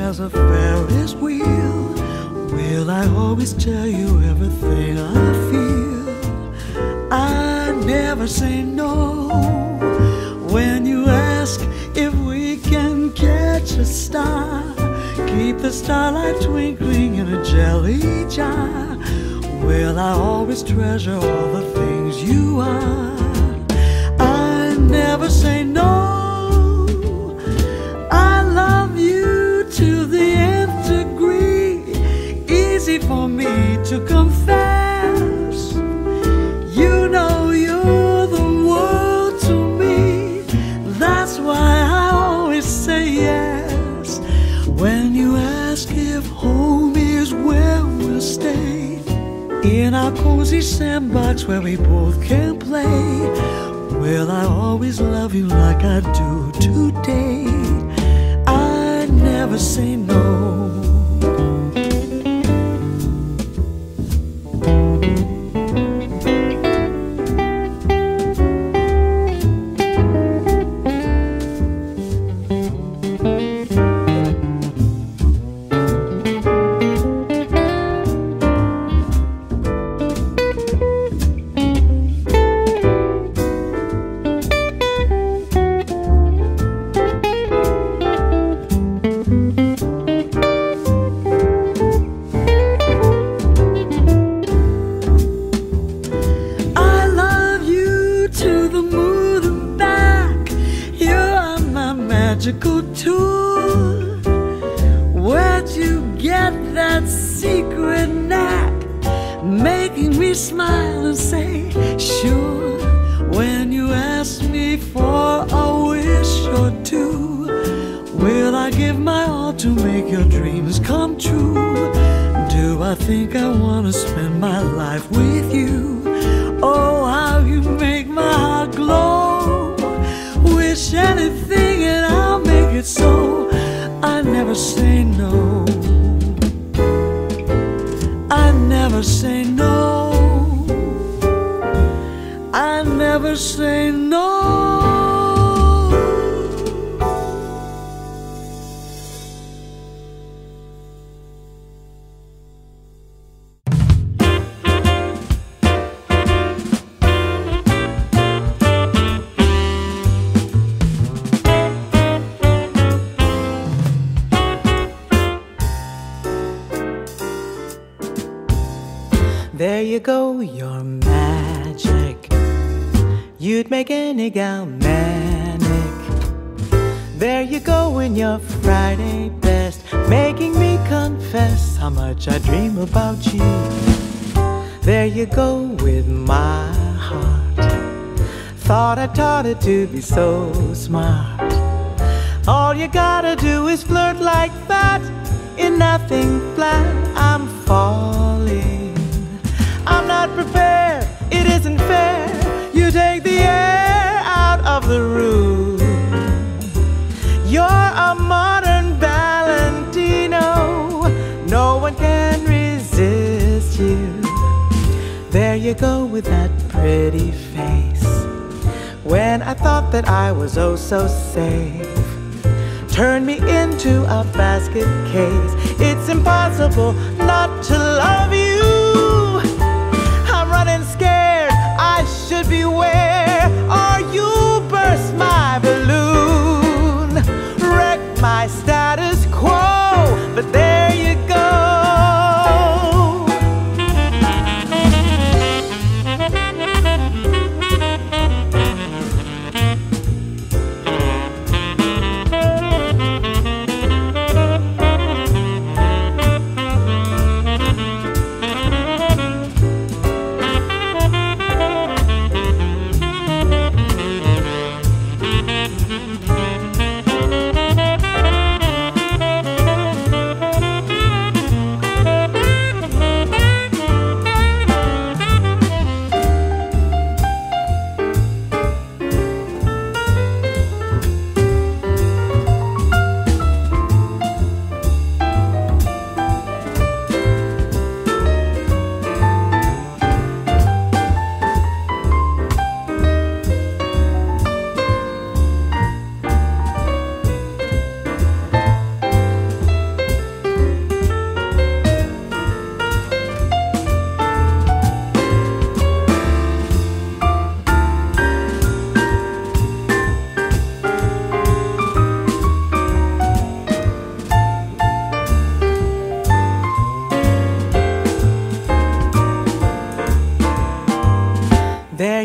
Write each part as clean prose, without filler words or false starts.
as a Ferris wheel. Will I always tell you everything I feel? I never say no when you ask if we can catch a star. Keep the starlight twinkling in a jelly jar. Will I always treasure all the things you are? I never say no. I love you to the nth degree. Easy for me to confess. You know you're the world to me. That's why I always say yes. When you ask if home is where we'll stay, in our cozy sandbox where we both can play, will I always love you like I do today? I never say no. Magical tour. Where'd you get that secret knack, making me smile and say sure when you ask me for a wish or two? Will I give my all to make your dreams come true? Do I think I wanna spend my life with you? Oh, how you make my heart glow. Wish anything and I'll make it so. I never say no. I never say no. I never say no. There you go, your magic. You'd make any gal manic. There you go in your Friday best, making me confess how much I dream about you. There you go with my heart. Thought I taught it to be so smart. All you gotta do is flirt like that. In nothing flat, I'm falling. I'm not prepared, it isn't fair. You take the air out of the room. You're a modern Valentino. No one can resist you. There you go with that pretty face. When I thought that I was oh so safe, turn me into a basket case. It's impossible not to love you. I'm running scared, I should beware, or you'll burst my balloon, wreck my status quo, but there you go.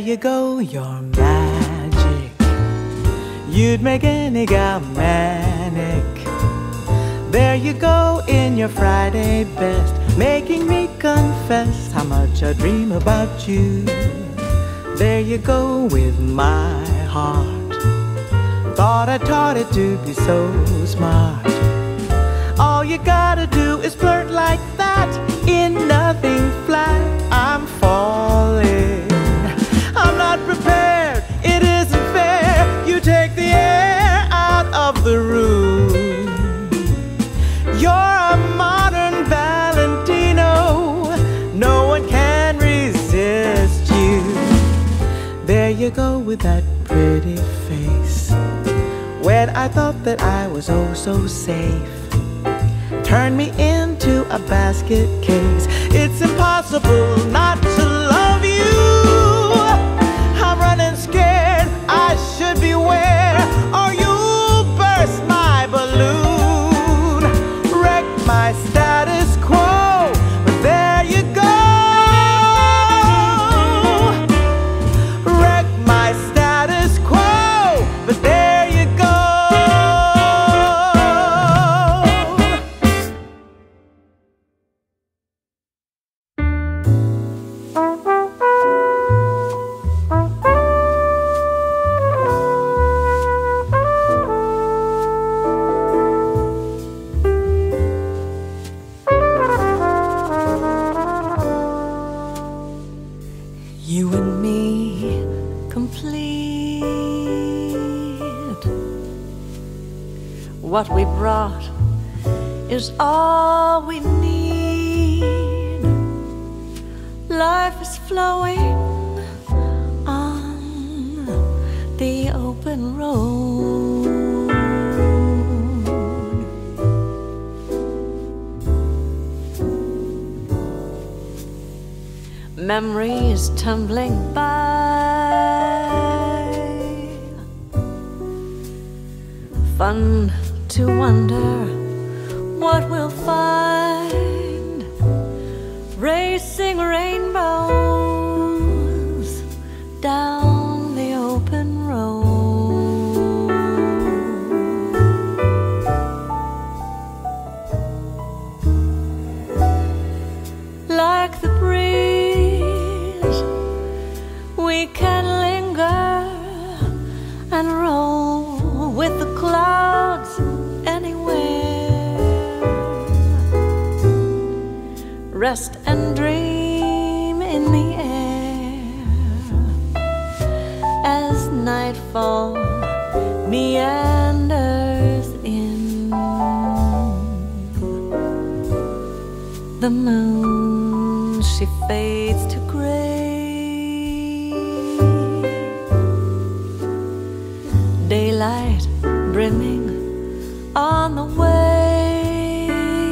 you go, your magic. You'd make any gal manic. There you go in your Friday best, making me confess how much I dream about you. There you go with my heart. Thought I taught it to be so smart. All you gotta do is flirt like that. In nothing flat, I'm falling. I'm not prepared, it isn't fair. You take the air out of the room. You're a modern Valentino. No one can resist you. There you go with that pretty face. When I thought that I was oh so safe, turn me into a basket case. It's impossible not to love you. I'm running scared, I should beware, or you'll burst my balloon, wreck my status quo. But there you go, wreck my status quo. But there you go. You and me complete. What we brought is all we need. Life is flowing on the open road. Memories tumbling by, fun to wonder what we'll find. Racing rainbows down the open road. Like the breeze, we can linger and roll with the clouds anywhere. Rest and dream in the air as nightfall meanders in. The moon, she fades to gray. Daylight brimming on the way.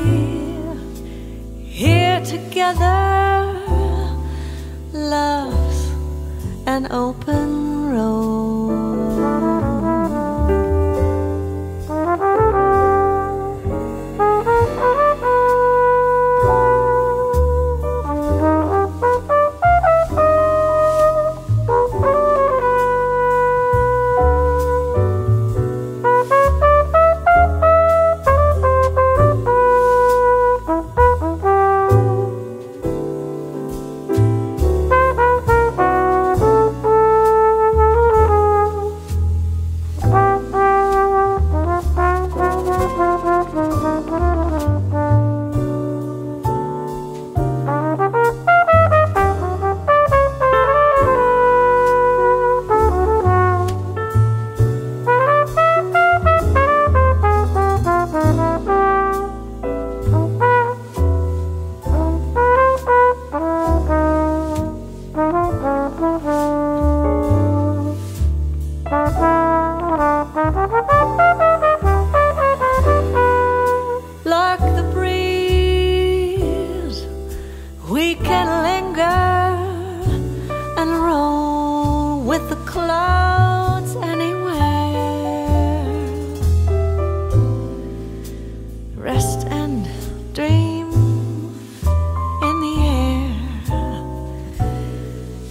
Here together, love's an open road.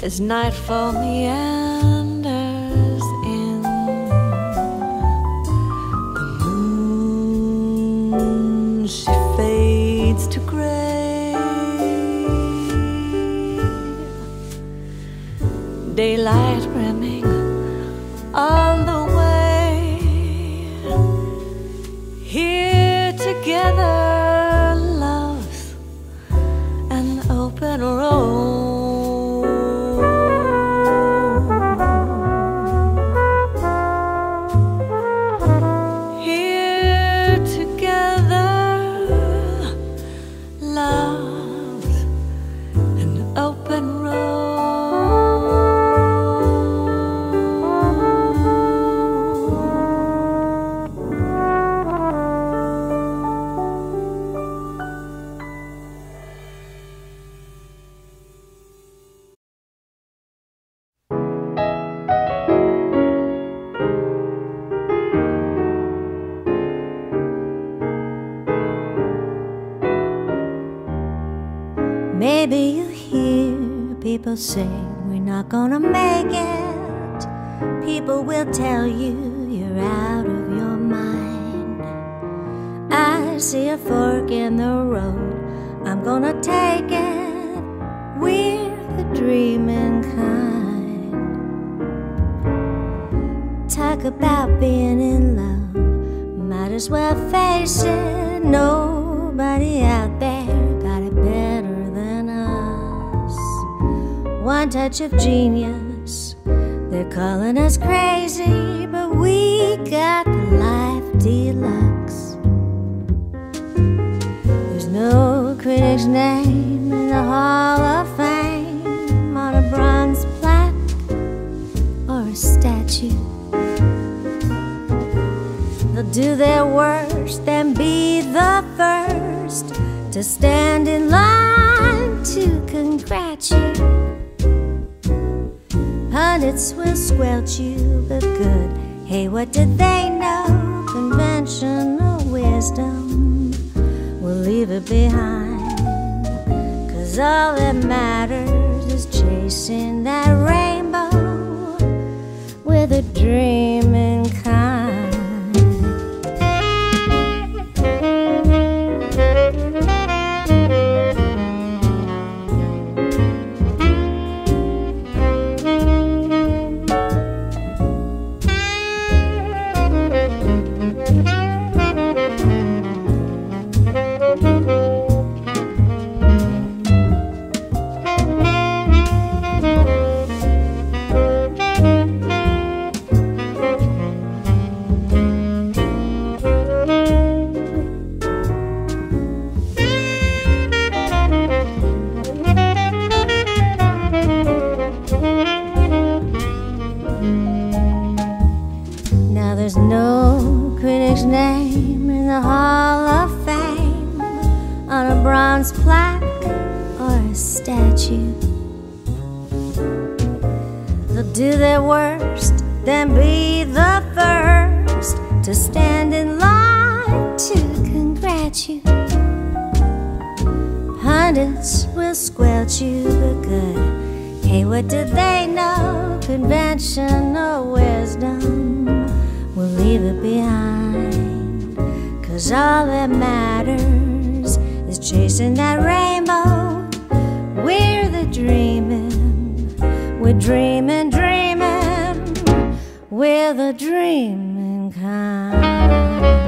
as nightfall meanders in. The moon, she fades to gray. Daylight brimming all the way. Here together, love's an open road. Maybe you hear people say we're not gonna make it. People will tell you you're out of your mind. I see a fork in the road, I'm gonna take it. We're the dreaming kind. Talk about being in love, might as well face it. Nobody out there got it better. One touch of genius, they're calling us crazy, but we got the life deluxe. There's no critic's name in the Hall of Fame, on a bronze plaque or a statue. They'll do their worst and be the first to stand in line to congratulate you. Pundits will squelch you, but good. Hey, what did they know? Conventional wisdom, we'll leave it behind. 'Cause all that matters is chasing that rainbow with a dreaming kind. There's no critic's name in the Hall of Fame, on a bronze plaque or a statue. They'll do their worst, then be the first to stand in line to congratulate you. Pundits will squelch you, but good. Hey, what did they know? Conventional wisdom, we'll leave it behind. 'Cause all that matters is chasing that rainbow. We're the dreaming, we're dreaming, dreaming. We're the dreaming kind.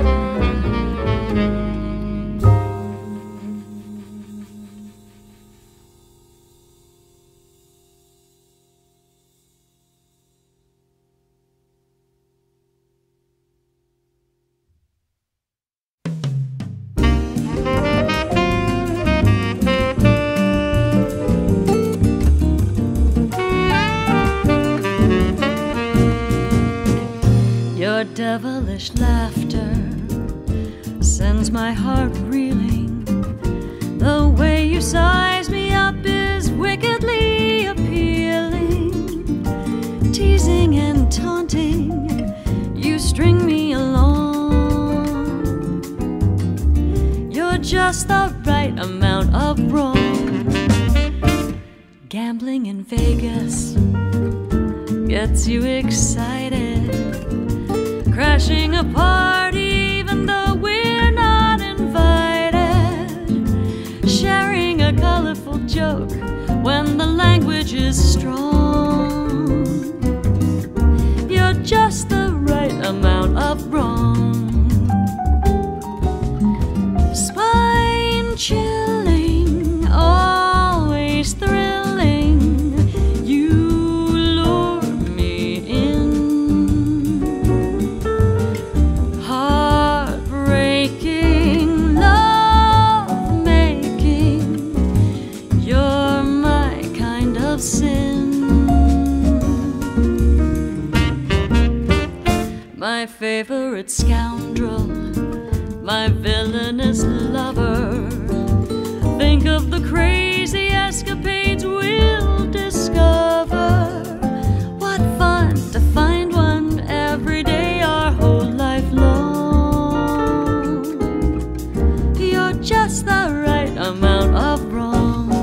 Your devilish laughter sends my heart reeling. The way you size me up is wickedly appealing. Teasing and taunting, you string me along. You're just the right amount of wrong. Gambling in Vegas gets you excited. Crashing a party even though we're not invited. Sharing a colorful joke when the language is strong. You're just the right amount of wrong. Spine chilling, always thrilling. You lure me in. Heartbreaking, love-making. You're my kind of sin. My favorite scoundrel, my villainous lover. Think of the crazy escapades we'll discover. What fun to find one every day, our whole life long. You're just the right amount of wrong.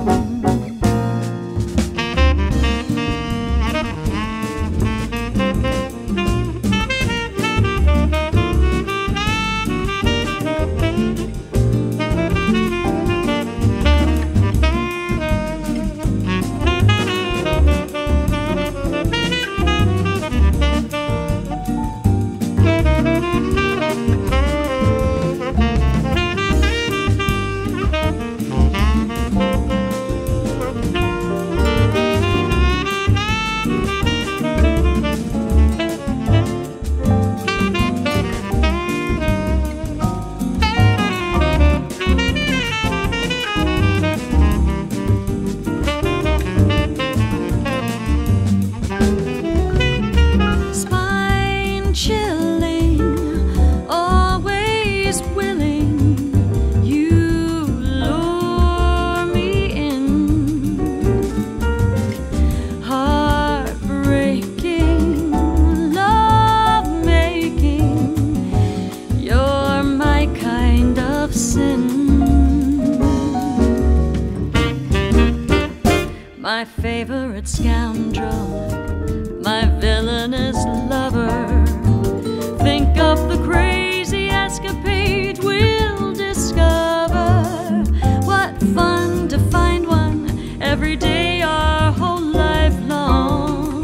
My favorite scoundrel, my villainous lover. Think of the crazy escapade we'll discover. What fun to find one every day, our whole life long.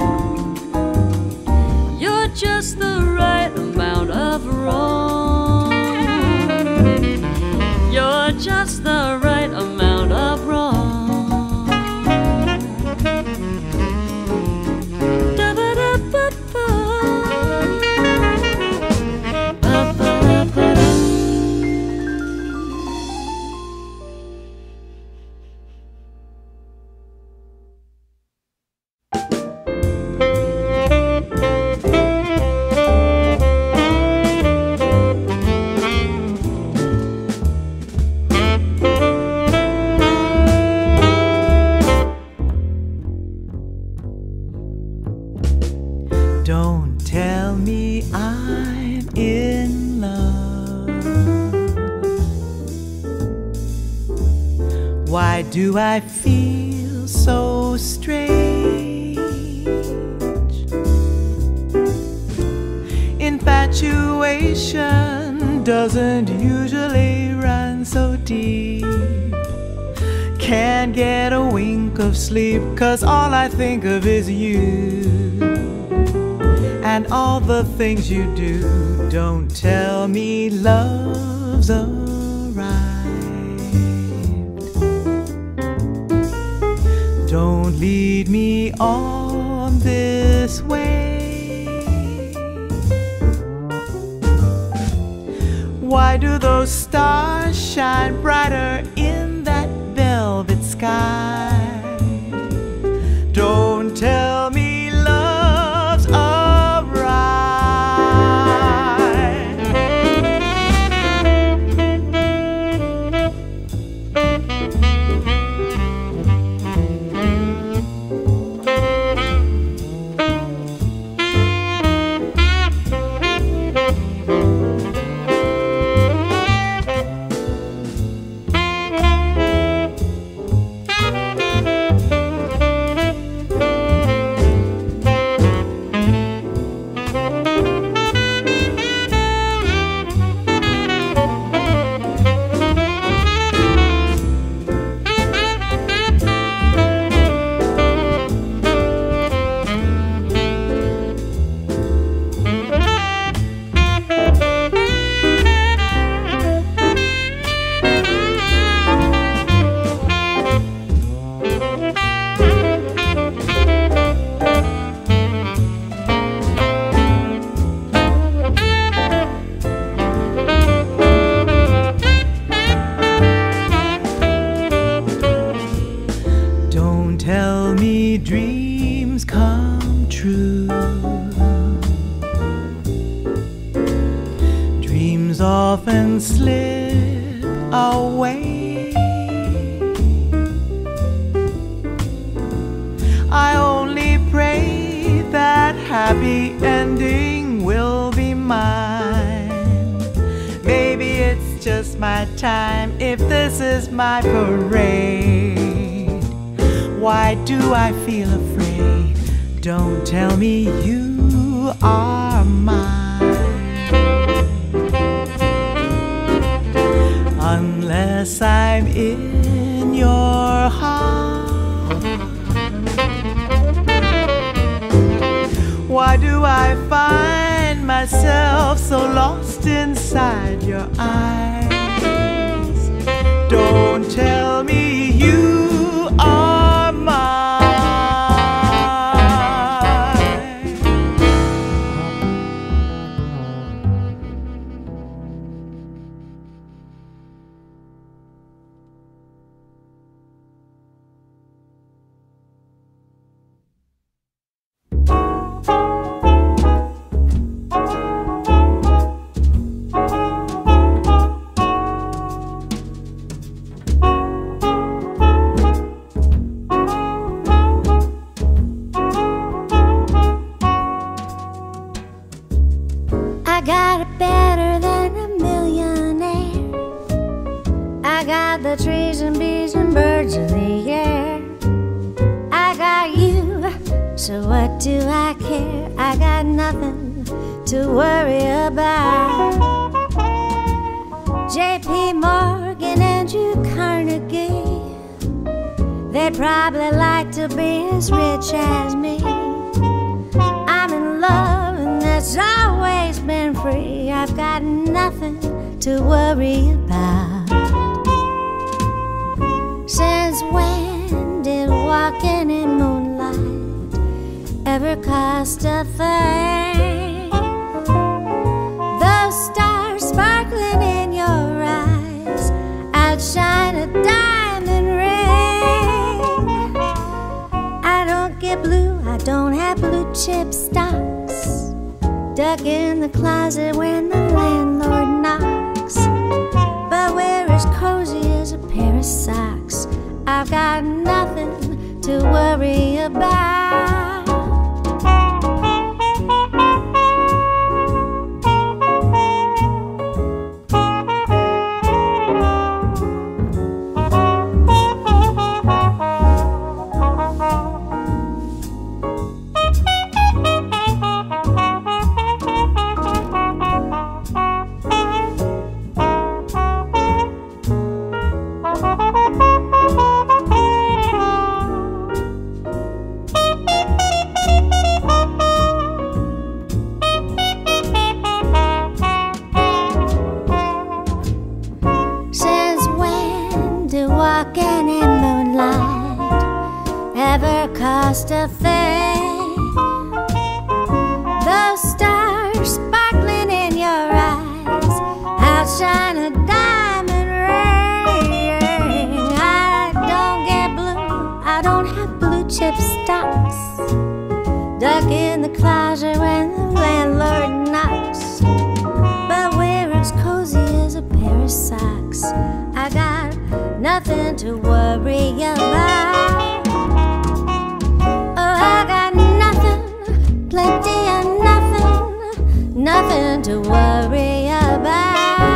You're just the right amount of wrong. You're just the right amount of wrong. Don't tell me I'm in love. Why do I feel so strange? Infatuation doesn't usually run so deep. Can't get a wink of sleep, 'cause all I think of is you and all the things you do. Don't tell me love's arrived. Don't lead me on this way. Why do those stars shine brighter in that velvet sky? Don't tell me love's away. I only pray that happy ending will be mine. Maybe it's just my time if this is my parade. Why do I feel afraid? Don't tell me you are mine, unless I'm in your heart. Why do I find myself so lost inside your eyes? Don't tell me you are mine. I got it better than a millionaire. I got the trees and bees and birds in the air. I got you, so what do I care? I got nothing to worry about. J.P. Morgan, Andrew Carnegie, they'd probably like to be as rich as me. I'm in love and that's always been free. I've got nothing to worry about. Since when did walking in moonlight ever cost a thing? Those stars sparkling in your eyes outshine a diamond ring. I don't get blue, I don't have blue chip stocks, duck in the closet when the landlord knocks. But we're as cozy as a pair of socks. I've got nothing to worry about. Walking in moonlight ever cost a thing? Those stars sparkling in your eyes outshine a diamond ring. I don't get blue, I don't have blue chip stocks, duck in the closet when the landlord knocks. But we're as cozy as a pair of socks. I got nothing to worry about. Oh, I got nothing, plenty of nothing, nothing to worry about.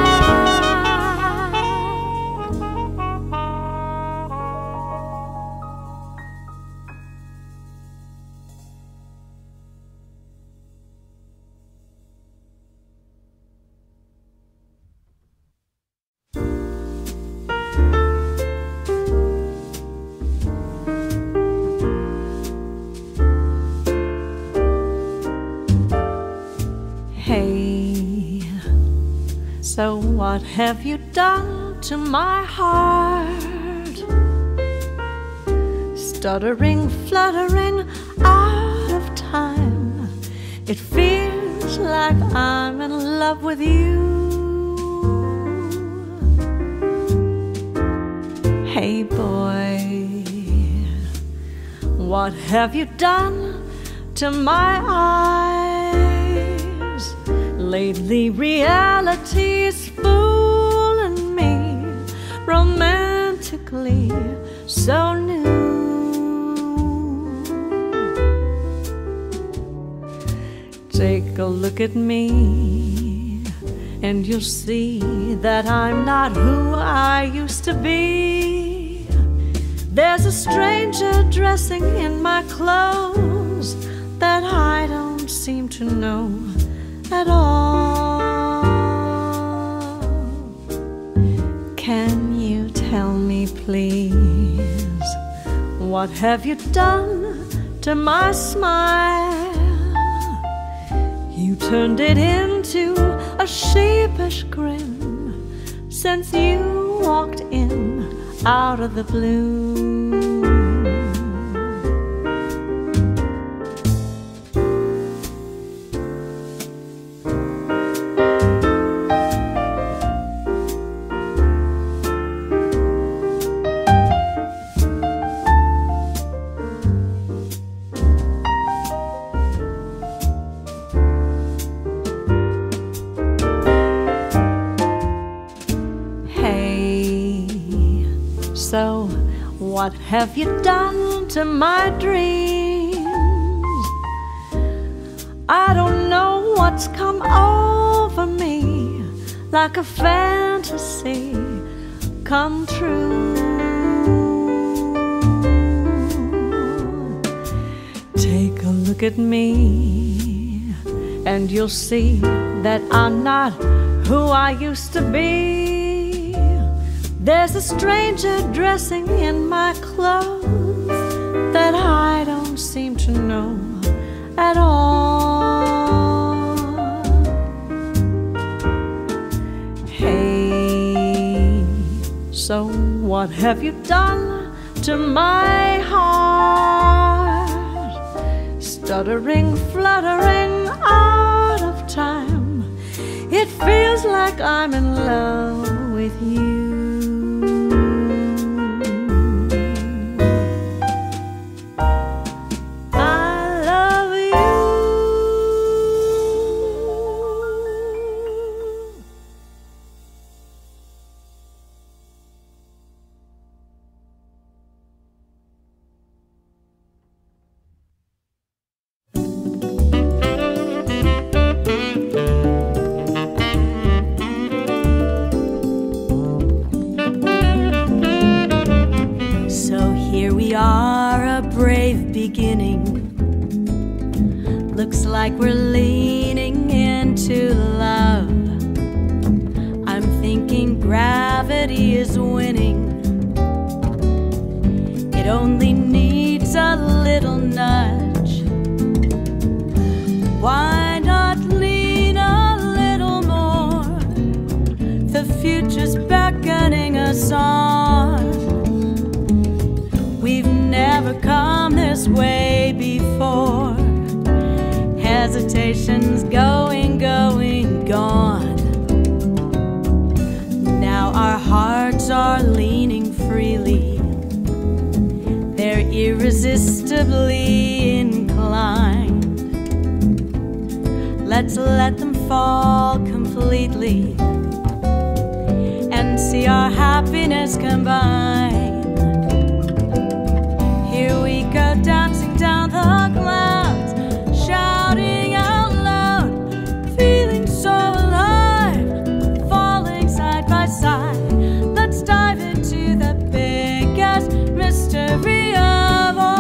Hey, so what have you done to my heart? Stuttering, fluttering, out of time. It feels like I'm in love with you. Hey boy, what have you done to my eyes? Lately reality's fooling me. magically so new. Take a look at me, and you'll see that I'm not who I used to be. There's a stranger dressing in my clothes that I don't seem to know at all. Can you tell me, please, what have you done to my smile? You turned it into a sheepish grin since you walked in out of the blue. So, what have you done to my dreams? I don't know what's come over me, like a fantasy come true. Take a look at me, and you'll see that I'm not who I used to be. There's a stranger dressing in my clothes that I don't seem to know at all. Hey, so what have you done to my heart? Stuttering, fluttering out of time, it feels like I'm in love with you. Looks like we're leaning into love. I'm thinking gravity is winning. It only needs a little nudge. Why not lean a little more? The future's beckoning us on. We've never come this way before. Hesitation's going, gone. Now our hearts are leaning freely. They're irresistibly inclined. Let's let them fall completely and see our happiness combine. Here we go, dancing down the clouds, shouting out loud, feeling so alive, falling side by side. Let's dive into the biggest mystery of all.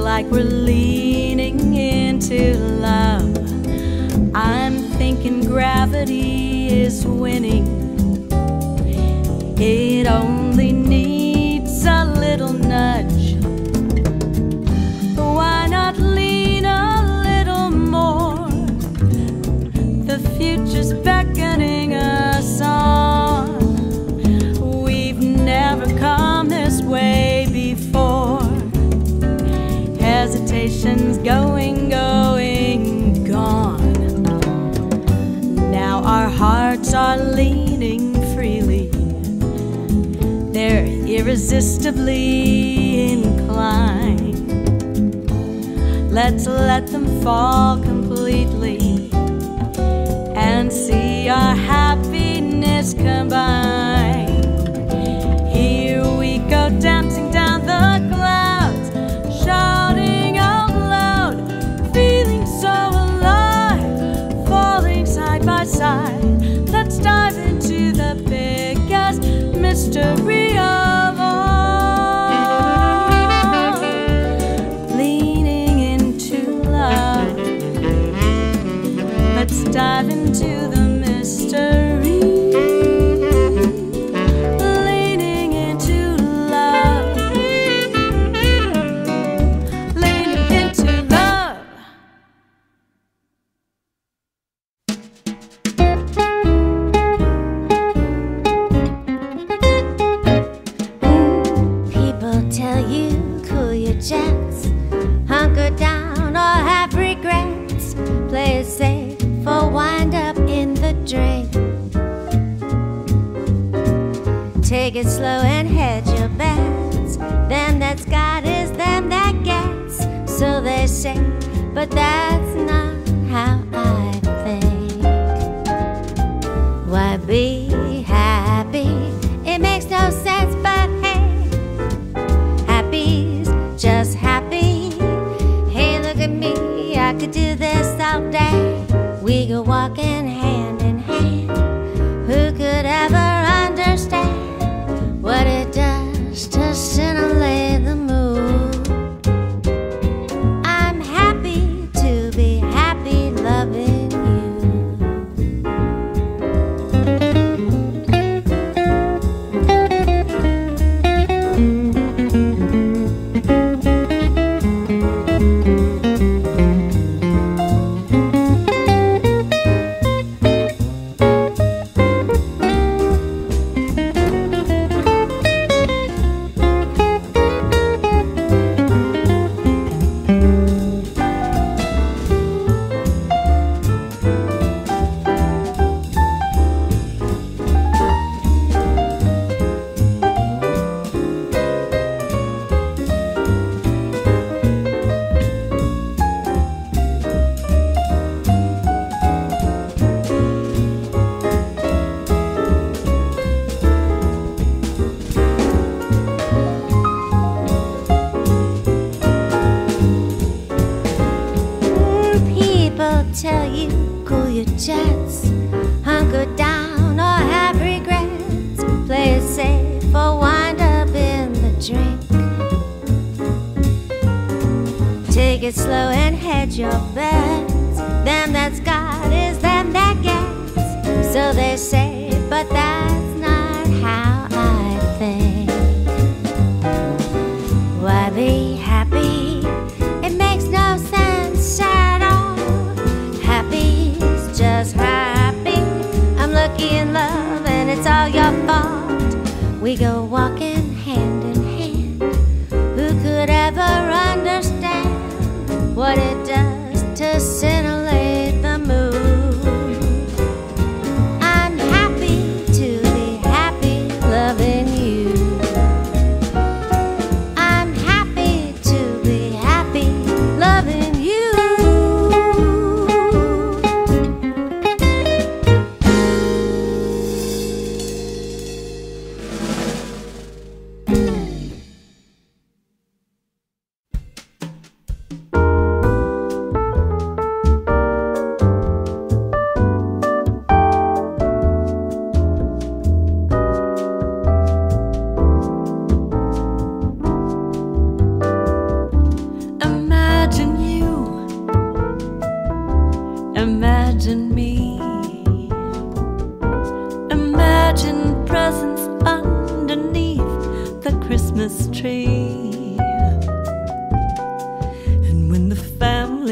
like we're leaning into love. I'm thinking gravity is winning. It only needs a little nudge. Why not lean a little more? The future's beckoning us on. We've never come this way before. Hesitation's going, gone. Now our hearts are leaning freely. They're irresistibly inclined. Let's let them fall completely and see our happiness combine. Here we go, dancing down the clouds, shouting out loud, feeling so alive, falling side by side. Let's dive into the biggest mystery of all, leaning into love. Let's dive into the mystery, leaning into love, leaning into love. People tell you cool your jets, hunker down or have regrets, play it safe or wind up in the drain. Take it slow and hedge your bets. Them that's got is them that gets, so they say, but that's not how I think. Why be happy? It makes no sense, but hey, happy's just happy. Hey, look at me, I could do this all day. We go walking hand in hand. Who could ever understand what it does to stimulate the mood? I'm happy to be happy loving you. Tell you cool your jets, hunker down or have regrets, play it safe or wind up in the drink. Take it slow and hedge your bets. Them that's got is them that gets, so they say, but that's not how I think. Why be happy? It makes no sense at all. Happy's just happy. I'm lucky in love and it's all your fault. We go walking hand in hand. Who could ever understand what it does to stimulate the mood? I'm happy to be happy loving you. I'm happy to be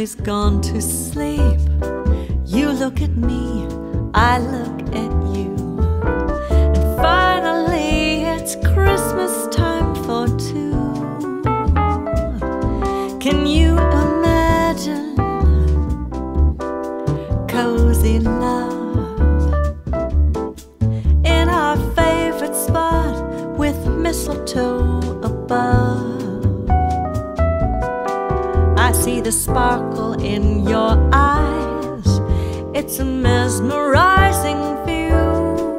family's gone to sleep, you look at me, I look at you, and finally it's Christmas time for two. Can you imagine cozy love in our favorite spot with mistletoe above? I see the sparkle in your eyes, it's a mesmerizing view.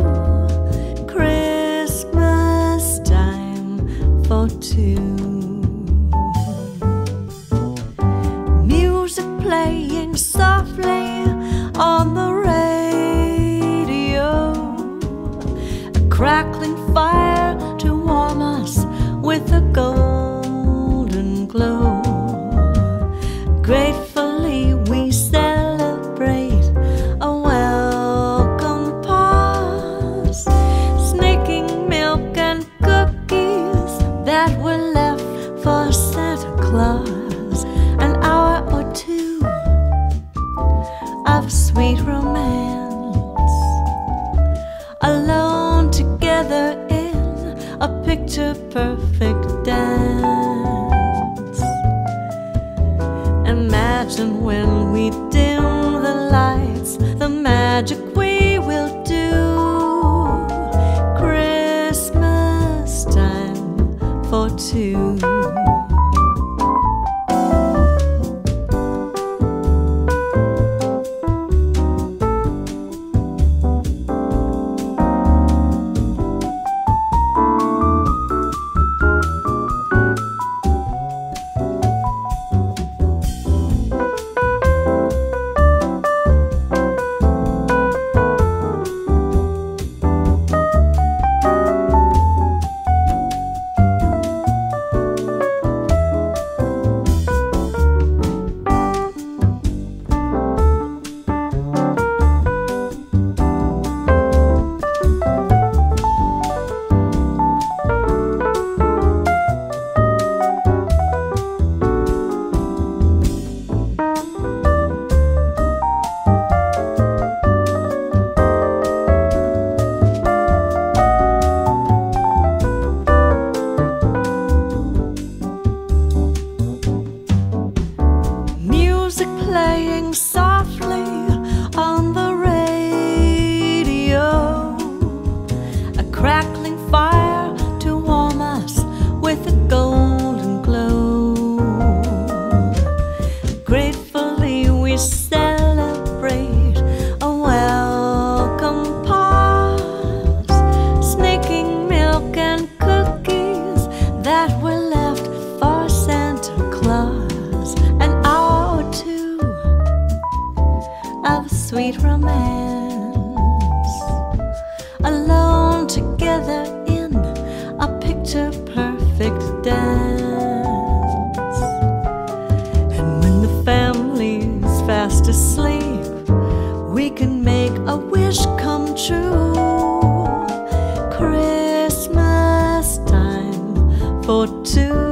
Christmas time for two. Music playing softly on the radio, a crackling fire to warm us with a golden glow. Gratefully we celebrate a welcome pause, sneaking milk and cookies that were left for Santa Claus. An hour or two of sweet romance, alone together in a picture-perfect dance. Imagine when we dim the lights, the magic we will do. Christmas time for two. Playing softly on the radio, a crackling fire to warm us with a golden glow. Gratefully we celebrate a welcome pause, sneaking milk and cookies that were left for Santa Claus. An hour or two of sweet romance, alone together in a picture-perfect dance. And when the family's fast asleep, we can make a wish come true. Christmas time for two.